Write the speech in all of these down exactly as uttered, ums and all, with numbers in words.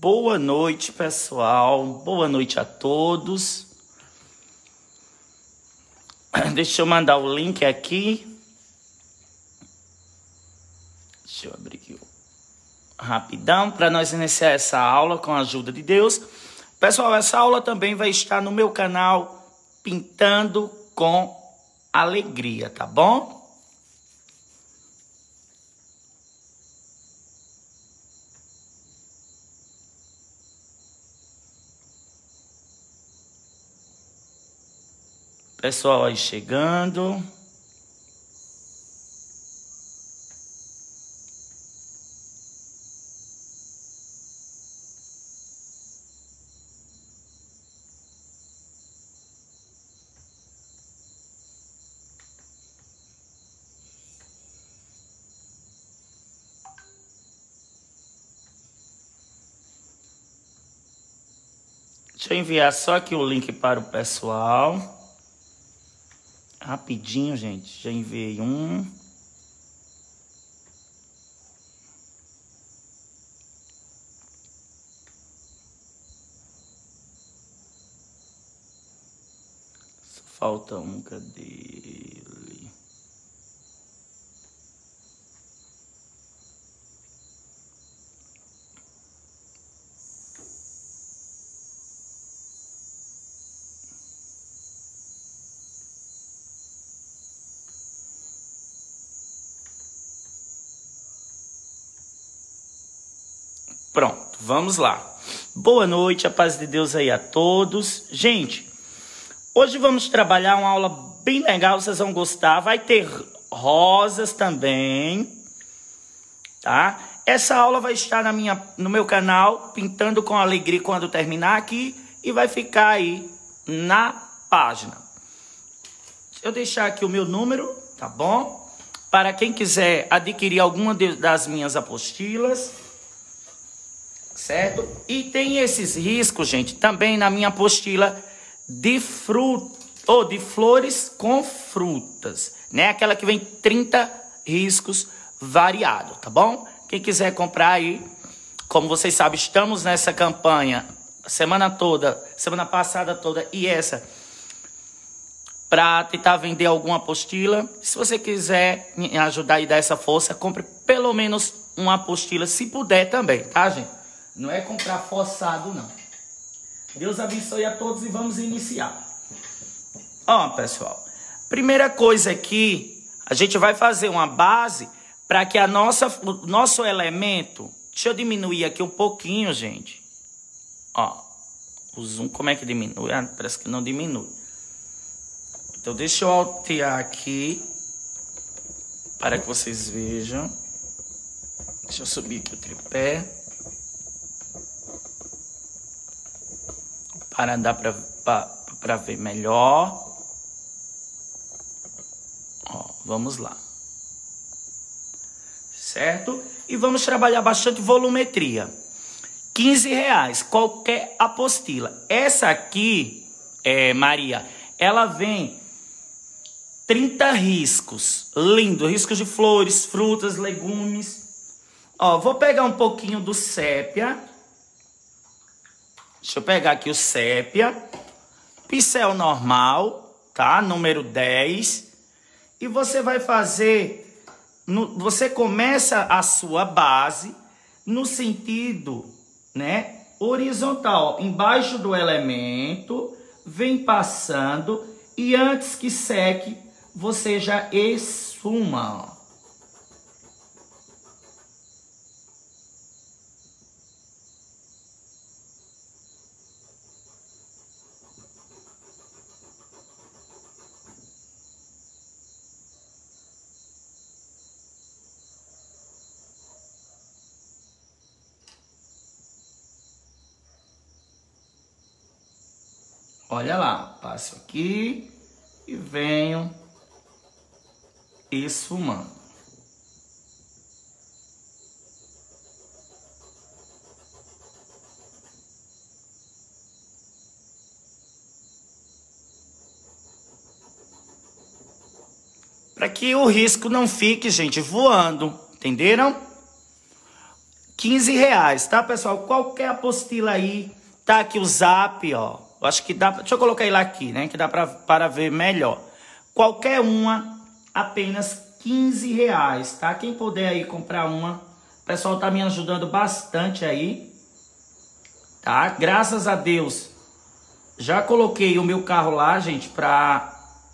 Boa noite, pessoal. Boa noite a todos. Deixa eu mandar o link aqui. Deixa eu abrir aqui rapidão para nós iniciar essa aula com a ajuda de Deus. Pessoal, essa aula também vai estar no meu canal Pintando com Alegria, tá bom? Pessoal aí chegando. Deixa eu enviar só aqui o link para o pessoal. Rapidinho, gente. Já enviei um. Só falta um. Cadê ele? Pronto, vamos lá. Boa noite, a paz de Deus aí a todos. Gente, hoje vamos trabalhar uma aula bem legal, vocês vão gostar. Vai ter rosas também, tá? Essa aula vai estar na minha, no meu canal, Pintando com Alegria, quando terminar aqui. E vai ficar aí na página. Deixa eu deixar aqui o meu número, tá bom? Para quem quiser adquirir alguma de, das minhas apostilas. Certo? E tem esses riscos, gente, também na minha apostila de fruta, ou de flores com frutas, né? Aquela que vem trinta riscos variados, tá bom? Quem quiser comprar aí, como vocês sabem, estamos nessa campanha semana toda, semana passada toda e essa, para tentar vender alguma apostila. Se você quiser me ajudar e dar essa força, compre pelo menos uma apostila, se puder também, tá, gente? Não é comprar forçado, não. Deus abençoe a todos e vamos iniciar. Ó, pessoal. Primeira coisa aqui, a gente vai fazer uma base para que a nossa, o nosso elemento... Deixa eu diminuir aqui um pouquinho, gente. Ó, o zoom, como é que diminui? Ah, parece que não diminui. Então, deixa eu altear aqui para que vocês vejam. Deixa eu subir aqui o tripé. Para dar para ver melhor. Ó, vamos lá. Certo? E vamos trabalhar bastante volumetria. quinze reais, qualquer apostila. Essa aqui, é, Maria, ela vem trinta riscos. Lindo, riscos de flores, frutas, legumes. Ó, vou pegar um pouquinho do sépia. Deixa eu pegar aqui o sépia, pincel normal, tá? Número dez. E você vai fazer, no, você começa a sua base no sentido, né, horizontal. Embaixo do elemento, vem passando e antes que seque, você já esfuma, ó. Olha lá, passo aqui e venho esfumando. Para que o risco não fique, gente, voando, entenderam? quinze reais, tá, pessoal? Qualquer apostila aí, tá aqui o zap, ó. Eu acho que dá, deixa eu colocar ele aqui, né, que dá pra, para ver melhor. Qualquer uma, apenas quinze reais, tá? Quem puder aí comprar uma, o pessoal tá me ajudando bastante aí, tá? Graças a Deus, já coloquei o meu carro lá, gente, pra...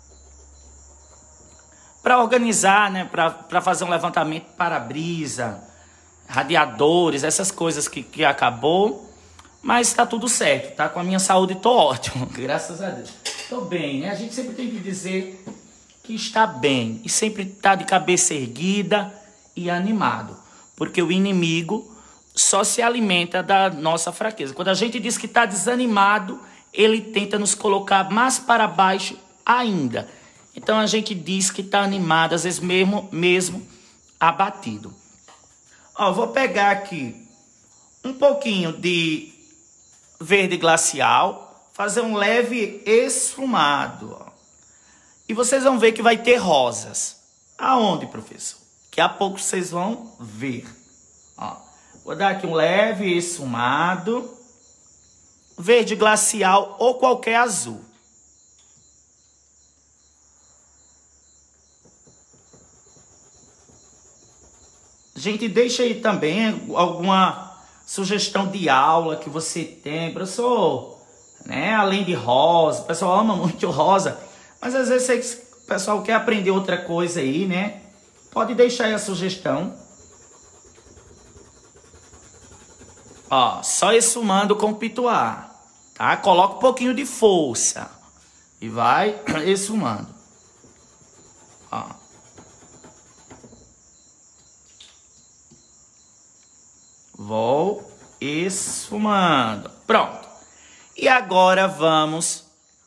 para organizar, né, para fazer um levantamento para-brisa, radiadores, essas coisas que, que acabou, mas tá tudo certo, tá? Com a minha saúde tô ótimo, graças a Deus. Tô bem, né? A gente sempre tem que dizer que está bem e sempre tá de cabeça erguida e animado, porque o inimigo só se alimenta da nossa fraqueza. Quando a gente diz que tá desanimado, ele tenta nos colocar mais para baixo ainda. Então a gente diz que tá animado, às vezes mesmo, mesmo abatido. Ó, vou pegar aqui um pouquinho de verde glacial, fazer um leve esfumado, ó. E vocês vão ver que vai ter rosas. Aonde, professor? Daqui a pouco vocês vão ver. Ó, vou dar aqui um leve esfumado, verde glacial ou qualquer azul. Gente, deixa aí também alguma sugestão de aula que você tem. Professor, né? Além de rosa, o pessoal ama muito rosa, mas às vezes o pessoal quer aprender outra coisa aí, né? Pode deixar aí a sugestão. Ó, só esfumando com pituá, tá? Coloca um pouquinho de força e vai esfumando. Ó. Vou esfumando. Pronto. E agora vamos...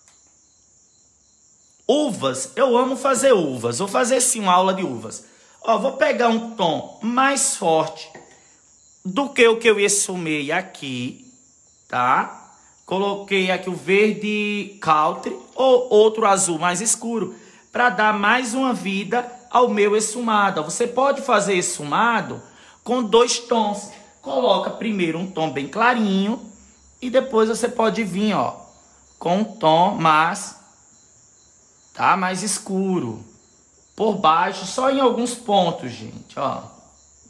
Uvas. Eu amo fazer uvas. Vou fazer sim uma aula de uvas. Ó, vou pegar um tom mais forte do que o que eu esfumei aqui, tá? Coloquei aqui o verde country ou outro azul mais escuro para dar mais uma vida ao meu esfumado. Você pode fazer esfumado com dois tons. Coloca primeiro um tom bem clarinho e depois você pode vir, ó, com um tom mais, tá, mais escuro. Por baixo, só em alguns pontos, gente, ó. Tá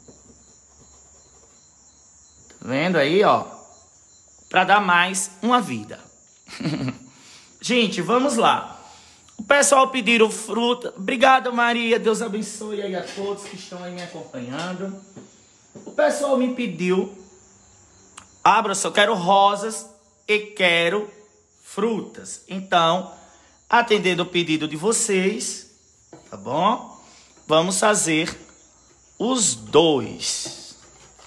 vendo aí, ó? Pra dar mais uma vida. Gente, vamos lá. O pessoal pediram fruta. Obrigado, Maria. Deus abençoe aí a todos que estão aí me acompanhando. O pessoal me pediu, ah, professor, eu quero rosas e quero frutas. Então, atendendo o pedido de vocês, tá bom? Vamos fazer os dois.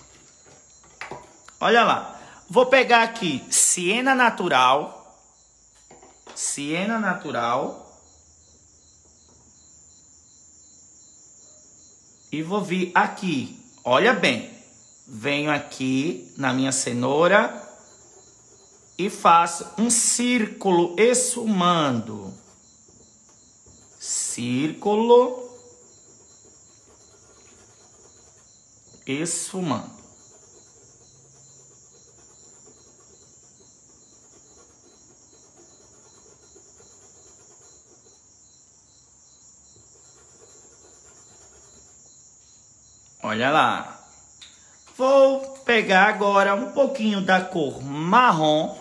Olha lá. Vou pegar aqui siena natural. Siena natural. E vou vir aqui. Olha bem, venho aqui na minha cenoura e faço um círculo esfumando. Círculo esfumando. Olha lá. Vou pegar agora um pouquinho da cor marrom.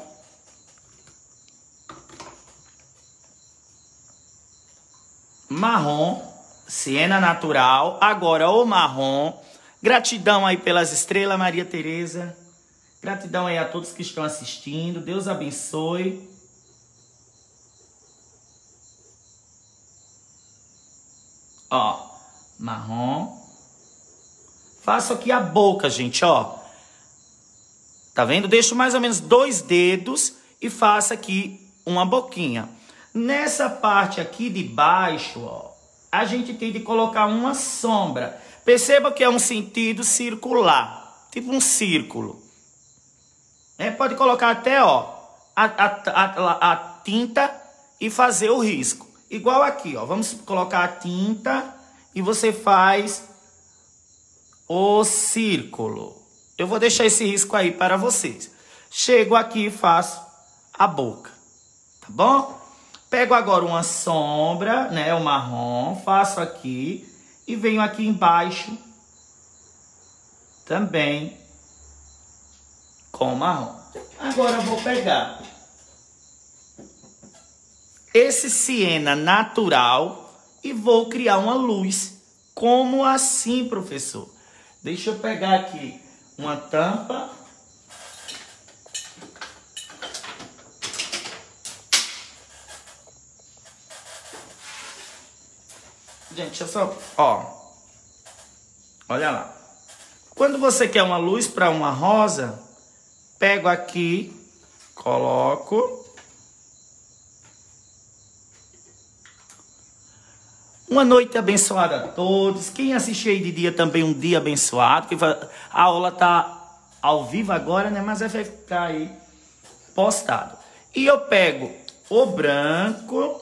Marrom, siena natural. Agora o marrom. Gratidão aí pelas estrelas, Maria Tereza. Gratidão aí a todos que estão assistindo. Deus abençoe. Ó, marrom. Faço aqui a boca, gente, ó. Tá vendo? Deixo mais ou menos dois dedos e faço aqui uma boquinha. Nessa parte aqui de baixo, ó, a gente tem de colocar uma sombra. Perceba que é um sentido circular, tipo um círculo. É, pode colocar até, ó, a, a, a, a tinta e fazer o risco. Igual aqui, ó. Vamos colocar a tinta e você faz o círculo. Eu vou deixar esse risco aí para vocês. Chego aqui e faço a boca, tá bom? Pego agora uma sombra, né, o marrom, faço aqui e venho aqui embaixo também com o marrom. Agora eu vou pegar esse siena natural e vou criar uma luz. Como assim, professor? Deixa eu pegar aqui uma tampa. Gente, eu só... Ó. Olha lá. Quando você quer uma luz para uma rosa, pego aqui, coloco. Uma noite abençoada a todos. Quem assistiu aí de dia também, um dia abençoado. A aula tá ao vivo agora, né? Mas vai ficar aí postado. E eu pego o branco,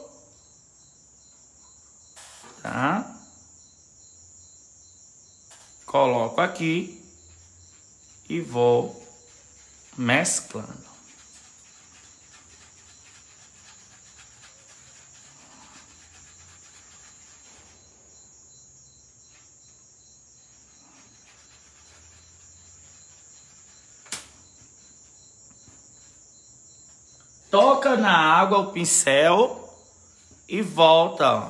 tá? Coloco aqui e vou mesclando. Toca na água o pincel e volta, ó.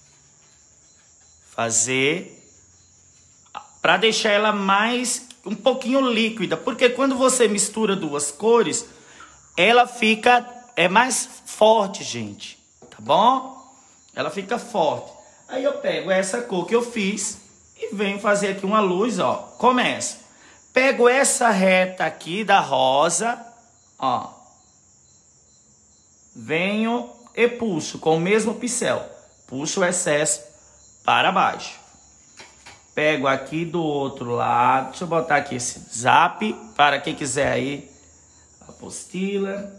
Fazer para deixar ela mais um pouquinho líquida, porque quando você mistura duas cores, ela fica é mais forte, gente, tá bom? Ela fica forte. Aí eu pego essa cor que eu fiz e venho fazer aqui uma luz, ó. Começo. Pego essa reta aqui da rosa, ó. Venho e puxo com o mesmo pincel. Puxo o excesso para baixo. Pego aqui do outro lado. Deixa eu botar aqui esse zap para quem quiser aí. Apostila.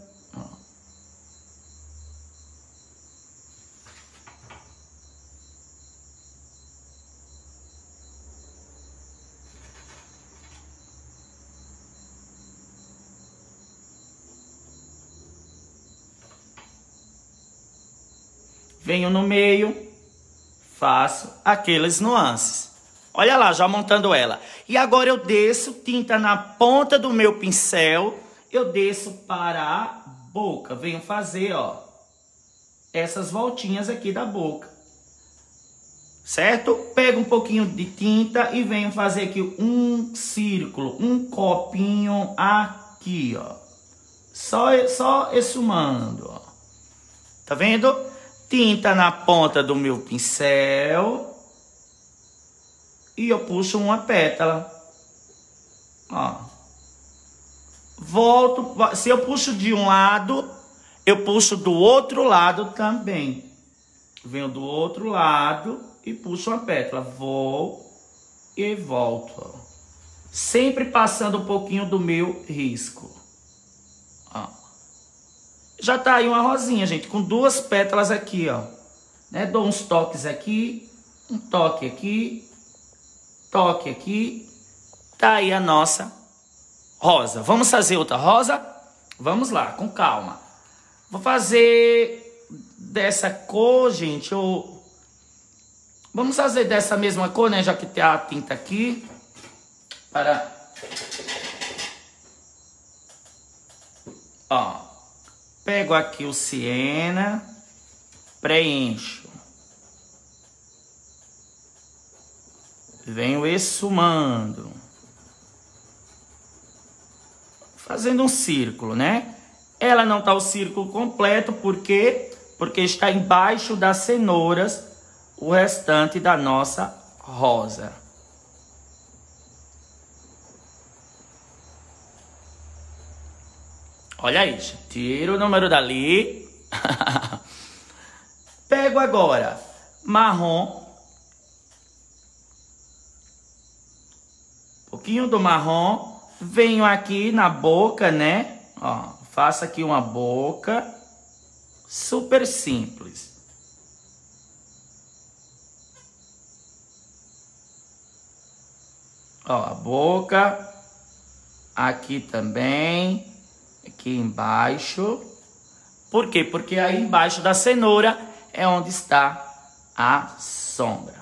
Venho no meio, faço aqueles nuances. Olha lá, já montando ela. E agora eu desço tinta na ponta do meu pincel. Eu desço para a boca. Venho fazer, ó, essas voltinhas aqui da boca. Certo? Pego um pouquinho de tinta e venho fazer aqui um círculo, um copinho aqui, ó. Só, só esfumando, ó. Tá vendo? Tinta na ponta do meu pincel. E eu puxo uma pétala. Ó. Volto. Se eu puxo de um lado, eu puxo do outro lado também. Venho do outro lado e puxo uma pétala. Vou e volto. Ó. Sempre passando um pouquinho do meu risco. Ó. Já tá aí uma rosinha, gente, com duas pétalas aqui, ó. Né? Dou uns toques aqui, um toque aqui, toque aqui. Tá aí a nossa rosa. Vamos fazer outra rosa? Vamos lá, com calma. Vou fazer dessa cor, gente, eu... Vamos fazer dessa mesma cor, né, já que tem a tinta aqui. Para... Ó. Pego aqui o siena, preencho. Venho esfumando. Fazendo um círculo, né? Ela não tá o círculo completo, por quê? Porque está embaixo das cenouras o restante da nossa rosa. Olha isso, tiro o número dali. Pego agora marrom. Um pouquinho do marrom. Venho aqui na boca, né? Ó, faço aqui uma boca. Super simples. Ó, a boca. Aqui também. Aqui embaixo. Por quê? Porque aí embaixo da cenoura é onde está a sombra.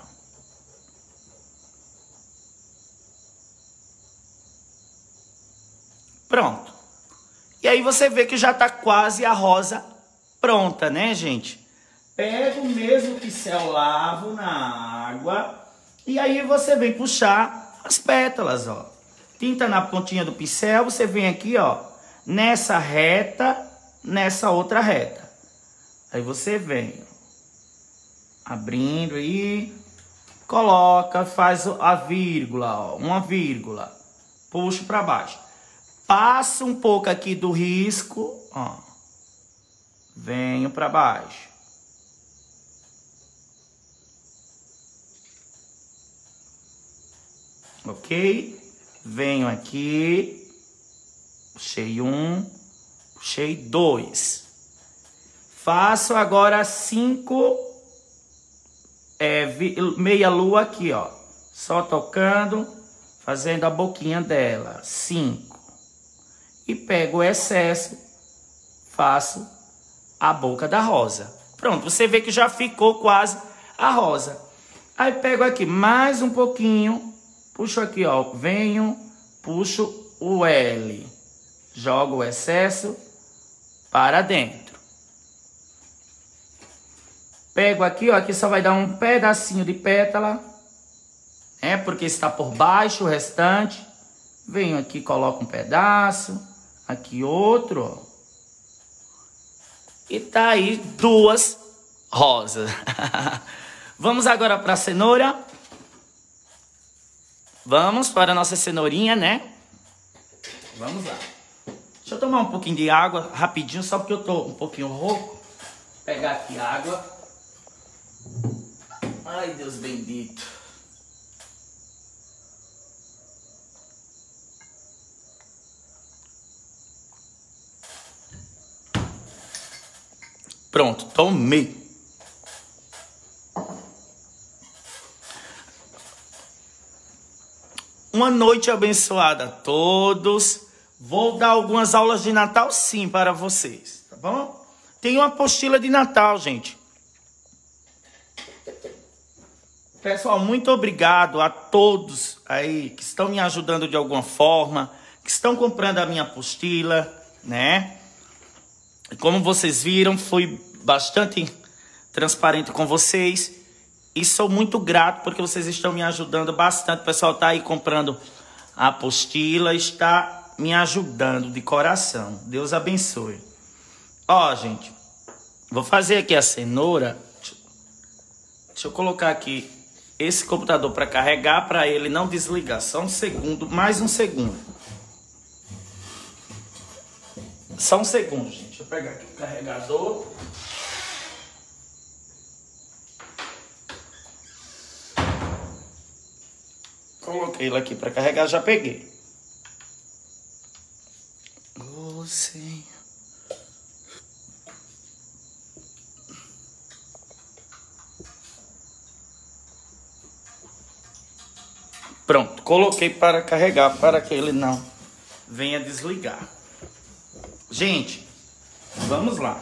Pronto. E aí você vê que já está quase a rosa pronta, né, gente? Pega o mesmo pincel, lavo na água. E aí você vem puxar as pétalas, ó. Tinta na pontinha do pincel, você vem aqui, ó. Nessa reta, nessa outra reta. Aí você vem abrindo aí, coloca, faz a vírgula, ó, uma vírgula, puxa para baixo. Passa um pouco aqui do risco, ó. Venho para baixo. Ok? Venho aqui, puxei um, puxei dois. Faço agora cinco, é, meia lua aqui, ó. Só tocando, fazendo a boquinha dela. Cinco. E pego o excesso, faço a boca da rosa. Pronto, você vê que já ficou quase a rosa. Aí pego aqui mais um pouquinho, puxo aqui, ó. Venho, puxo o L. Jogo o excesso para dentro. Pego aqui, ó, aqui só vai dar um pedacinho de pétala, é porque está por baixo o restante. Venho aqui, coloco um pedaço, aqui outro, ó. E tá aí duas rosas. Vamos agora para a cenoura. Vamos para a nossa cenourinha, né? Vamos lá. Deixa eu tomar um pouquinho de água rapidinho, só porque eu tô um pouquinho rouco. Vou pegar aqui água. Ai, Deus bendito. Pronto, tomei. Uma noite abençoada a todos. Vou dar algumas aulas de Natal, sim, para vocês, tá bom? Tem uma apostila de Natal, gente. Pessoal, muito obrigado a todos aí que estão me ajudando de alguma forma, que estão comprando a minha apostila, né? Como vocês viram, fui bastante transparente com vocês e sou muito grato porque vocês estão me ajudando bastante. O pessoal tá aí comprando a apostila, está me ajudando de coração. Deus abençoe. Ó, gente, vou fazer aqui a cenoura. Deixa eu colocar aqui esse computador para carregar, para ele não desligar. Só um segundo, mais um segundo. Só um segundo, gente. Deixa eu pegar aqui o carregador. Coloquei ele aqui para carregar, já peguei. Oh, Senhor. Pronto, coloquei para carregar, para que ele não venha desligar. Gente, vamos lá.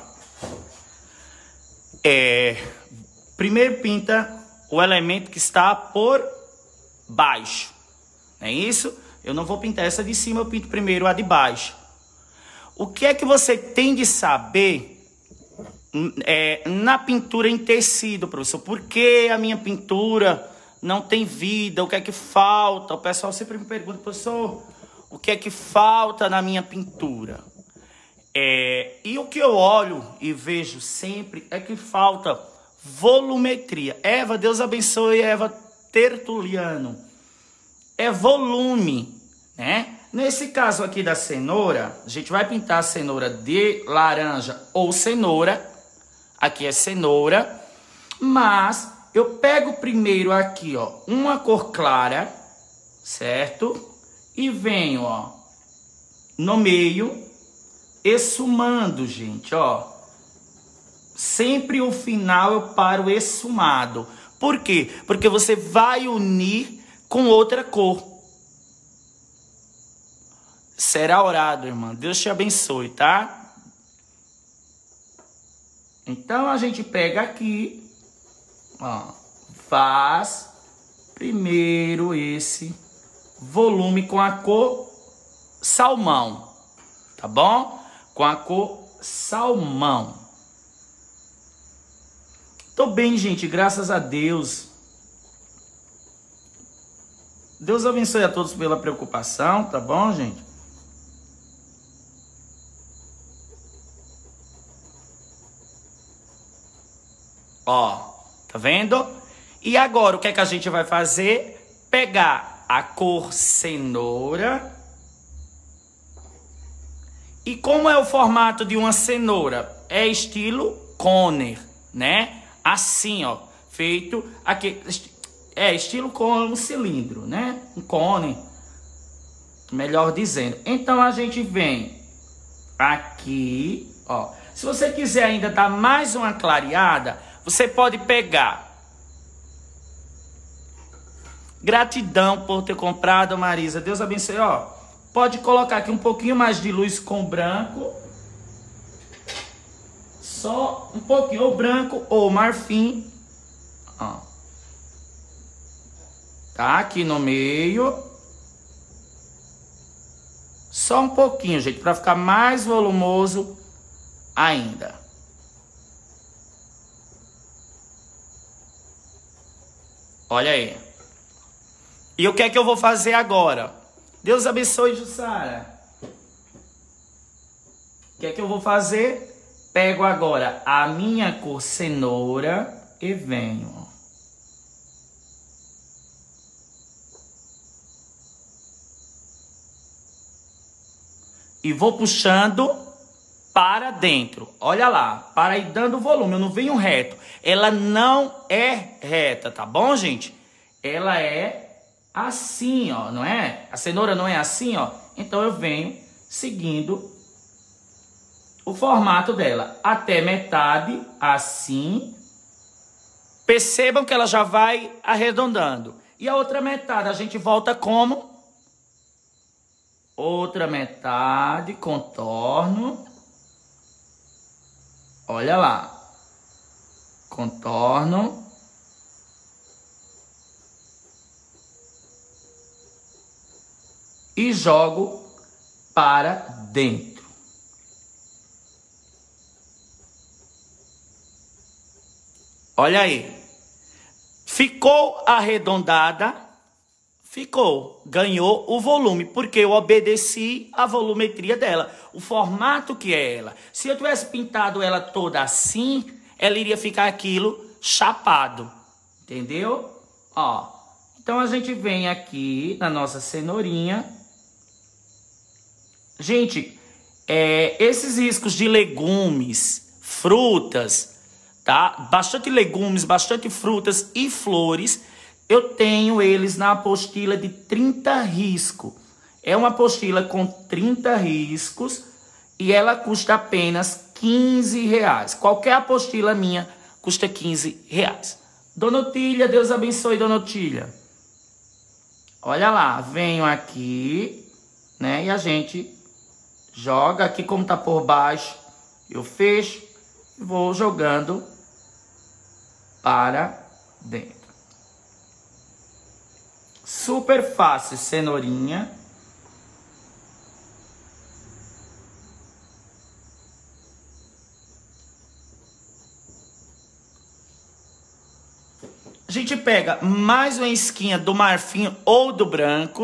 É, primeiro pinta o elemento que está por baixo. Não é isso? Eu não vou pintar essa de cima, eu pinto primeiro a de baixo. O que é que você tem de saber é, na pintura em tecido, professor? Por que a minha pintura não tem vida? O que é que falta? O pessoal sempre me pergunta, professor, o que é que falta na minha pintura? É, e o que eu olho e vejo sempre é que falta volumetria. Eva, Deus abençoe, Eva Tertuliano. É volume, né? Nesse caso aqui da cenoura, a gente vai pintar a cenoura de laranja ou cenoura. Aqui é cenoura, mas eu pego primeiro aqui, ó, uma cor clara, certo? E venho, ó, no meio, esfumando, gente, ó. Sempre o final eu paro esfumado. Por quê? Porque você vai unir com outra cor. será orado, irmã. Deus te abençoe, tá? Então, a gente pega aqui, ó, faz primeiro esse volume com a cor salmão, tá bom? Com a cor salmão. Tô bem, gente, graças a Deus. Deus abençoe a todos pela preocupação, tá bom, gente? Ó, tá vendo? E agora, o que é que a gente vai fazer? Pegar a cor cenoura. E como é o formato de uma cenoura? É estilo Conner, né? Assim, ó, feito aqui, é estilo com um cilindro, né? Um cone, melhor dizendo. Então a gente vem aqui, ó. Se você quiser ainda dar mais uma clareada, você pode pegar. Gratidão por ter comprado, Marisa. Deus abençoe, ó. Pode colocar aqui um pouquinho mais de luz com branco. Só um pouquinho, ou branco ou marfim. Ó. Tá aqui no meio. Só um pouquinho, gente, para ficar mais volumoso ainda. Olha aí. E o que é que eu vou fazer agora? Deus abençoe, Jussara. O que é que eu vou fazer? Pego agora a minha cor cenoura e venho. E vou puxando para dentro. Olha lá, para ir dando volume. Eu não venho reto. Ela não é reta, tá bom, gente? Ela é assim, ó, não é? A cenoura não é assim, ó. Então eu venho seguindo o formato dela até metade, assim. Percebam que ela já vai arredondando. E a outra metade a gente volta como? Outra metade, contorno. Olha lá. Contorno. E jogo para dentro. Olha aí. Ficou arredondada? Ficou. Ganhou o volume, porque eu obedeci a volumetria dela. O formato que é ela. Se eu tivesse pintado ela toda assim, ela iria ficar aquilo chapado. Entendeu? Ó. Então a gente vem aqui na nossa cenourinha. Gente, é, esses riscos de legumes, frutas, tá? Bastante legumes, bastante frutas e flores. Eu tenho eles na apostila de trinta riscos. É uma apostila com trinta riscos e ela custa apenas quinze reais. Qualquer apostila minha custa quinze reais. Dona Otília, Deus abençoe, Dona Otília. Olha lá, venho aqui, né? E a gente joga aqui como tá por baixo. Eu fecho e vou jogando para dentro. Super fácil, cenourinha. A gente pega mais uma esquinha do marfim ou do branco.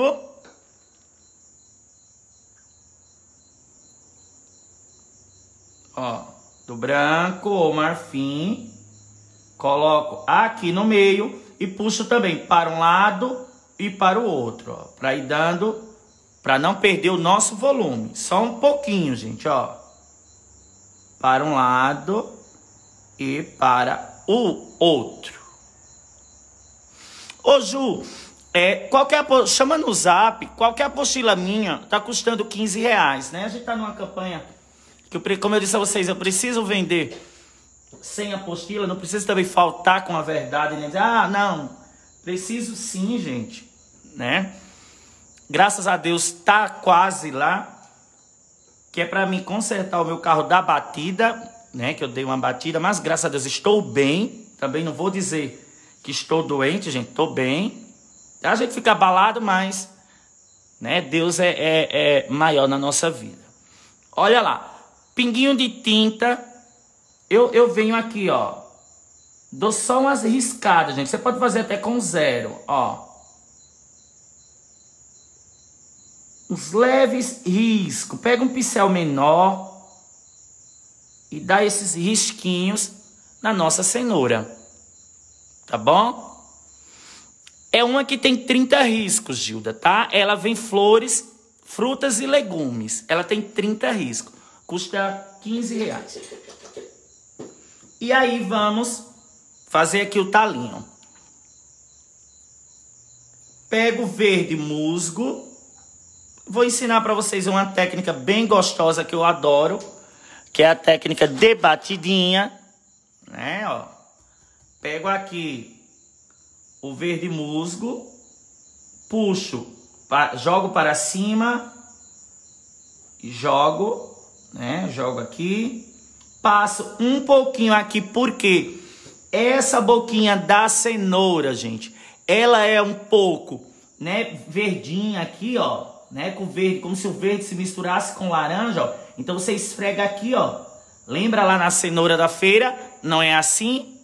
Ó, do branco ou marfim. Coloco aqui no meio e puxo também para um lado e para o outro, ó, para ir dando, para não perder o nosso volume. Só um pouquinho, gente, ó. Para um lado e para o outro. Ô, Ju, é, qualquer, chama no zap, qualquer apostila minha tá custando quinze reais, né? A gente tá numa campanha que, eu, como eu disse a vocês, eu preciso vender sem apostila, não preciso também faltar com a verdade, né? Ah, não, preciso sim, gente, né? Graças a Deus tá quase lá. Que é para mim consertar o meu carro da batida, né? Que eu dei uma batida, mas graças a Deus estou bem. Também não vou dizer que estou doente, gente. Estou bem. A gente fica abalado, mas, né? Deus é, é, é maior na nossa vida. Olha lá. Pinguinho de tinta. Eu, eu venho aqui, ó. Dou só umas riscadas, gente. Você pode fazer até com zero, ó. Uns leves riscos. Pega um pincel menor e dá esses risquinhos na nossa cenoura. Tá bom? É uma que tem trinta riscos, Gilda, tá? Ela vem flores, frutas e legumes. Ela tem trinta riscos. Custa quinze reais. E aí vamos fazer aqui o talinho. Pego o verde musgo. Vou ensinar para vocês uma técnica bem gostosa que eu adoro, que é a técnica de batidinha, né, ó. Pego aqui o verde musgo, puxo, jogo para cima, jogo, né, jogo aqui, passo um pouquinho aqui, porque essa boquinha da cenoura, gente, ela é um pouco, né, verdinha aqui, ó. Né, com verde, como se o verde se misturasse com laranja, ó. Então você esfrega aqui, ó. Lembra lá na cenoura da feira? Não é assim?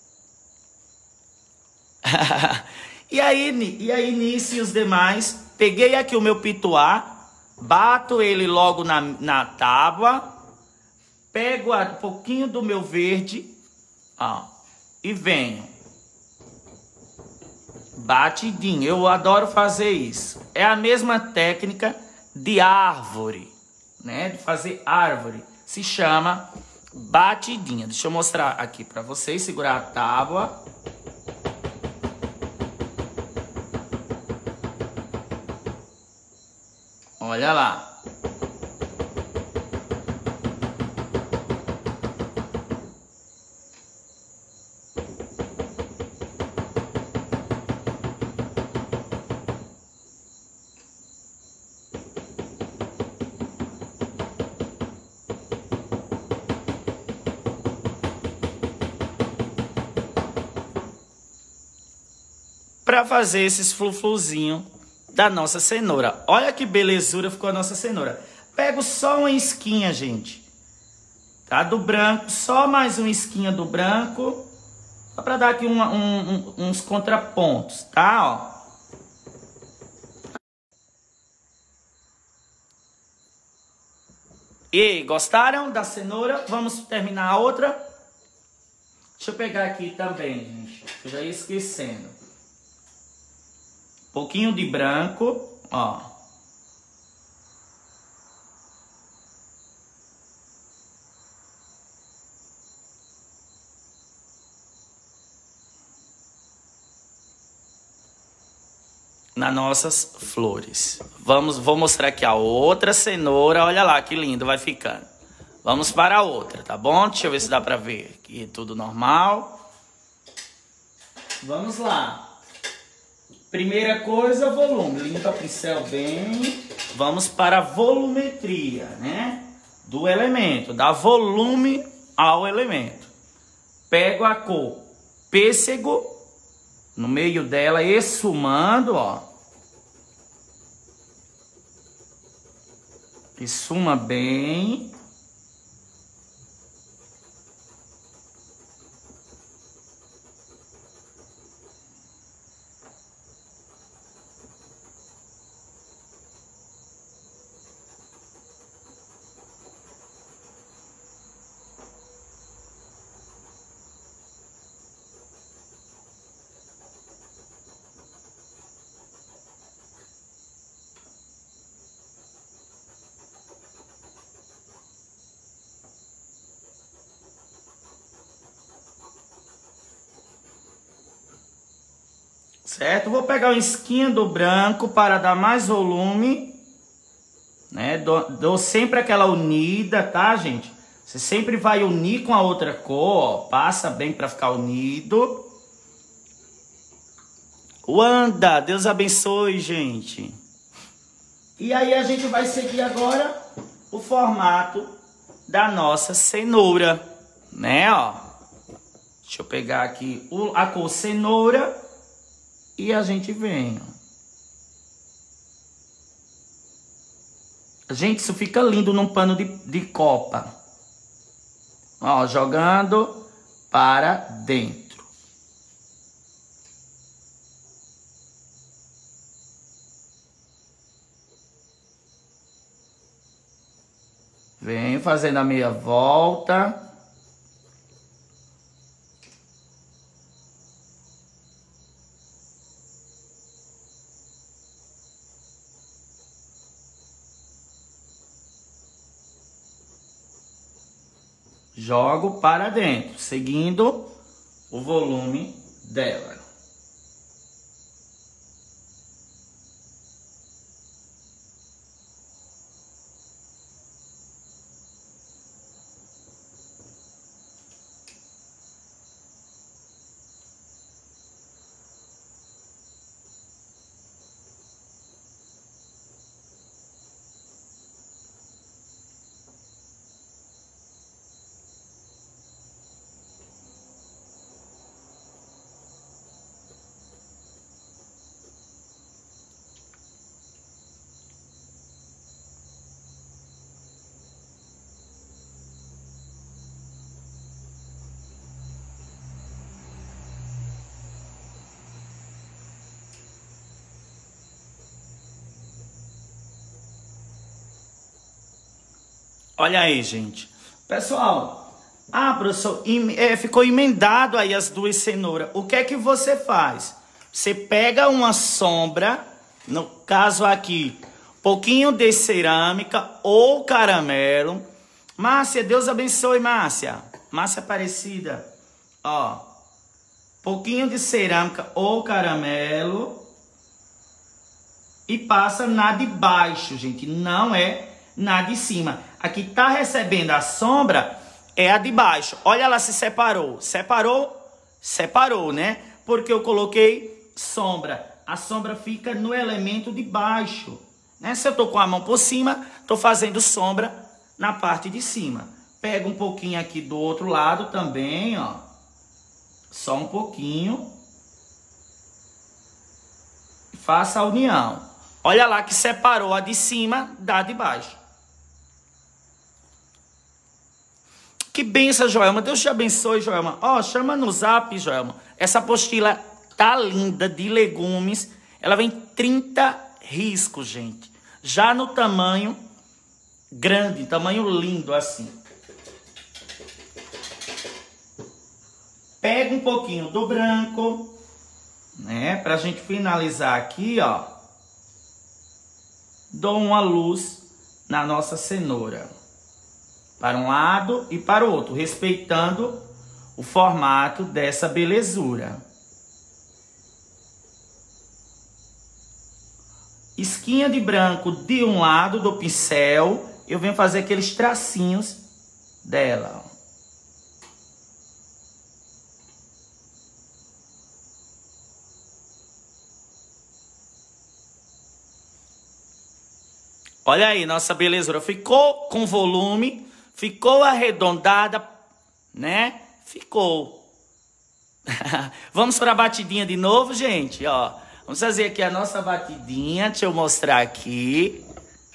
e aí, e aí nisso e os demais, peguei aqui o meu pituá, bato ele logo na, na tábua, pego um pouquinho do meu verde, ó, e venho. Batidinho, eu adoro fazer isso. É a mesma técnica de árvore, né? De fazer árvore. Se chama batidinha. Deixa eu mostrar aqui para vocês. Segurar a tábua. Olha lá. Para fazer esses flufluzinhos da nossa cenoura. Olha que belezura ficou a nossa cenoura. Pego só uma esquinha, gente. Tá? Do branco, só mais uma esquinha do branco. Só para dar aqui uma, um, um, uns contrapontos, tá? Ó. E aí, gostaram da cenoura? Vamos terminar a outra? Deixa eu pegar aqui também, gente. Eu já ia esquecendo. Pouquinho de branco, ó. Nas nossas flores. Vamos, vou mostrar aqui a outra cenoura. Olha lá que lindo vai ficando. Vamos para a outra, tá bom? Deixa eu ver se dá pra ver aqui tudo normal. Vamos lá. Primeira coisa, volume. Limpa o pincel bem. Vamos para a volumetria, né? Do elemento. Dá volume ao elemento. Pego a cor pêssego. No meio dela, esfumando, ó. Esfuma bem. Certo? Vou pegar uma esquinha do branco para dar mais volume, né? Dou, dou sempre aquela unida, tá, gente? Você sempre vai unir com a outra cor, ó. Passa bem para ficar unido. Wanda, Deus abençoe, gente. E aí a gente vai seguir agora o formato da nossa cenoura, né, ó. Deixa eu pegar aqui a cor cenoura e a gente vem, ó. Gente, isso fica lindo num pano de, de copa. Ó, jogando para dentro. Venho fazendo a meia volta. Jogo para dentro, seguindo o volume dela. Olha aí, gente. Pessoal, ah, professor, é, ficou emendado aí as duas cenouras. O que é que você faz? Você pega uma sombra, no caso aqui, pouquinho de cerâmica ou caramelo. Márcia, Deus abençoe, Márcia. Márcia Aparecida. Ó, pouquinho de cerâmica ou caramelo. E passa na de baixo, gente. Não é na de cima. Aqui tá recebendo a sombra, é a de baixo. Olha lá se separou. Separou? Separou, né? Porque eu coloquei sombra. A sombra fica no elemento de baixo, né? Se eu tô com a mão por cima, tô fazendo sombra na parte de cima. Pega um pouquinho aqui do outro lado também, ó. Só um pouquinho. Faça a união. Olha lá que separou a de cima da de baixo. Que benção, Joelma. Deus te abençoe, Joelma. Ó, oh, chama no zap, Joelma. Essa apostila tá linda, de legumes. Ela vem trinta riscos, gente. Já no tamanho grande, tamanho lindo assim. Pega um pouquinho do branco, né? Pra gente finalizar aqui, ó. Dou uma luz na nossa cenoura. Para um lado e para o outro, respeitando o formato dessa belezura. Esquinha de branco de um lado do pincel, eu venho fazer aqueles tracinhos dela. Olha aí, nossa belezura. Ficou com volume. Ficou arredondada, né? Ficou. Vamos para a batidinha de novo, gente, ó. Vamos fazer aqui a nossa batidinha. Deixa eu mostrar aqui.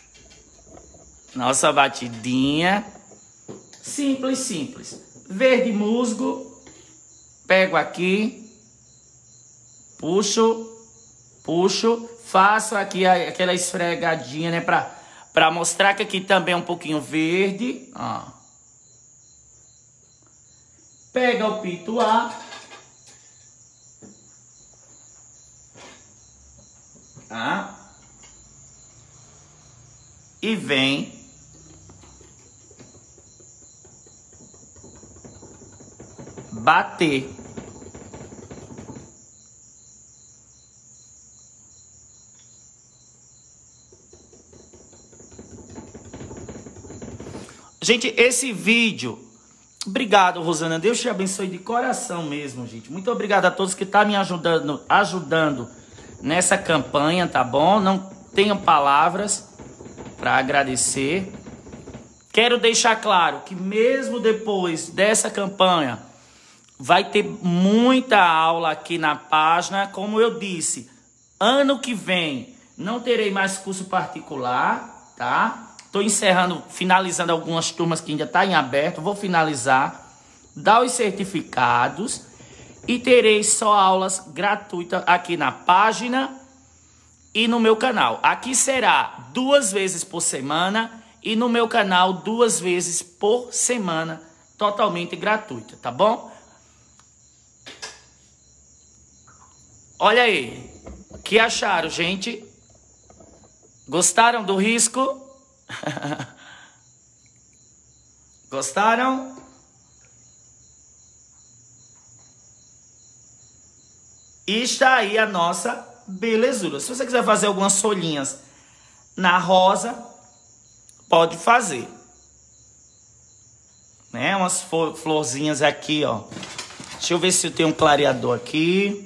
Nossa batidinha. Simples, simples. Verde musgo. Pego aqui. Puxo. Puxo. Faço aqui aquela esfregadinha, né? Pra... Para mostrar que aqui também é um pouquinho verde, ó. Pega o pituá. Tá? E vem bater. Gente, esse vídeo... Obrigado, Rosana. Deus te abençoe de coração mesmo, gente. Muito obrigado a todos que estão me ajudando, ajudando nessa campanha, tá bom? Não tenho palavras. para agradecer. Quero deixar claro que mesmo depois dessa campanha, vai ter muita aula aqui na página. Como eu disse, ano que vem não terei mais curso particular, tá? Estou encerrando, finalizando algumas turmas que ainda está em aberto. Vou finalizar, dar os certificados e terei só aulas gratuitas aqui na página e no meu canal. Aqui será duas vezes por semana e no meu canal duas vezes por semana, totalmente gratuita, tá bom? Olha aí, o que acharam, gente? Gostaram do risco? Gostaram? E está aí a nossa belezura. Se você quiser fazer algumas folhinhas na rosa, pode fazer. Né? Umas florzinhas aqui, ó. Deixa eu ver se eu tenho um clareador aqui.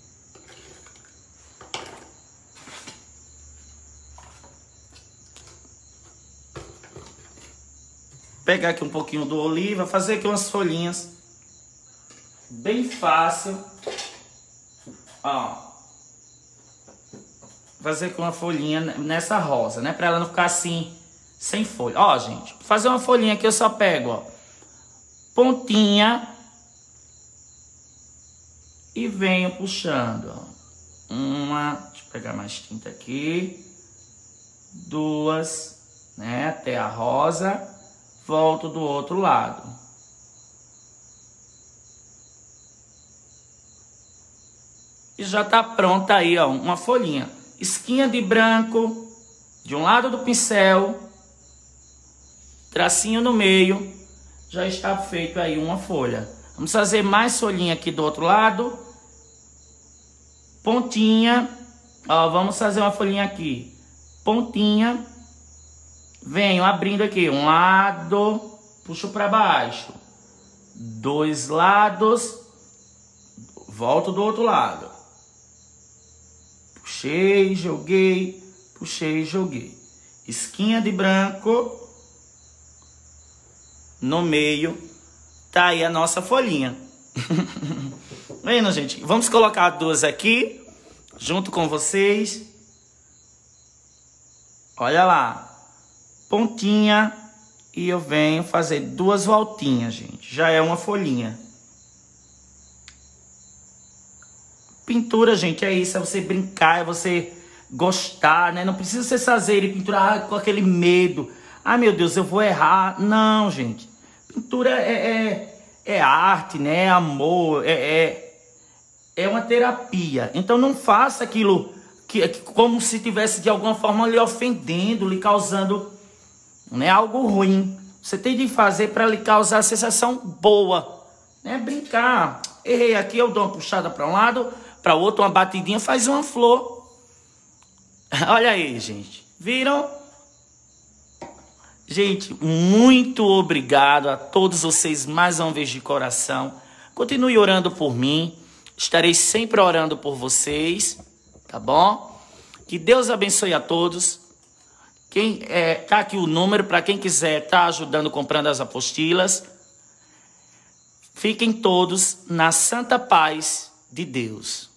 Pegar aqui um pouquinho do oliva, fazer aqui umas folhinhas. Bem fácil. Ó. Fazer aqui uma folhinha nessa rosa, né? Pra ela não ficar assim, sem folha. Ó, gente, fazer uma folhinha aqui eu só pego, ó. Pontinha. E venho puxando, ó. Uma, deixa eu pegar mais tinta aqui. Duas, né? Até a rosa. Volto do outro lado. E já tá pronta aí, ó, uma folhinha. Esquinha de branco, de um lado do pincel, tracinho no meio, já está feito aí uma folha. Vamos fazer mais folhinha aqui do outro lado. Pontinha, ó, vamos fazer uma folhinha aqui. Pontinha. Venho abrindo aqui, um lado, puxo para baixo, dois lados, volto do outro lado. Puxei, joguei, puxei, joguei. Esquinha de branco, no meio, tá aí a nossa folhinha. Vendo, gente? Vamos colocar duas aqui, junto com vocês. Olha lá. Pontinha e eu venho fazer duas voltinhas, gente. Já é uma folhinha. Pintura, gente, é isso. É você brincar, é você gostar, né? Não precisa você fazer e pinturar com aquele medo. Ai, meu Deus, eu vou errar. Não, gente. Pintura é, é, é arte, né? É amor, é, é, é uma terapia. Então não faça aquilo que, que, como se tivesse de alguma forma lhe ofendendo, lhe causando... Não é algo ruim. Você tem de fazer para lhe causar sensação boa, né? Brincar. Errei aqui, eu dou uma puxada para um lado, para o outro, uma batidinha, faz uma flor. Olha aí, gente. Viram? Gente, muito obrigado a todos vocês mais uma vez de coração. Continue orando por mim. Estarei sempre orando por vocês, tá bom? Que Deus abençoe a todos. Quem é, tá aqui o número para quem quiser tá ajudando comprando as apostilas. Fiquem todos na santa paz de Deus.